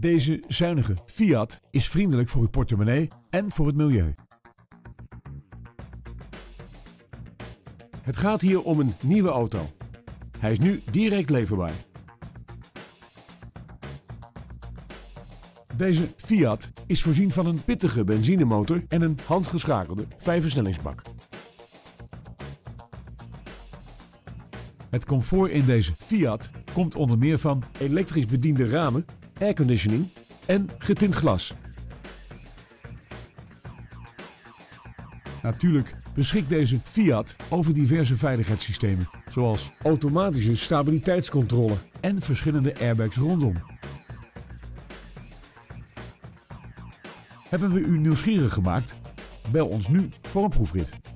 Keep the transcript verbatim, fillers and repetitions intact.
Deze zuinige Fiat is vriendelijk voor uw portemonnee en voor het milieu. Het gaat hier om een nieuwe auto. Hij is nu direct leverbaar. Deze Fiat is voorzien van een pittige benzinemotor en een handgeschakelde vijfversnellingsbak. Het comfort in deze Fiat komt onder meer van elektrisch bediende ramen, airconditioning en getint glas. Natuurlijk beschikt deze Fiat over diverse veiligheidssystemen, zoals automatische stabiliteitscontrole en verschillende airbags rondom. Hebben we u nieuwsgierig gemaakt? Bel ons nu voor een proefrit.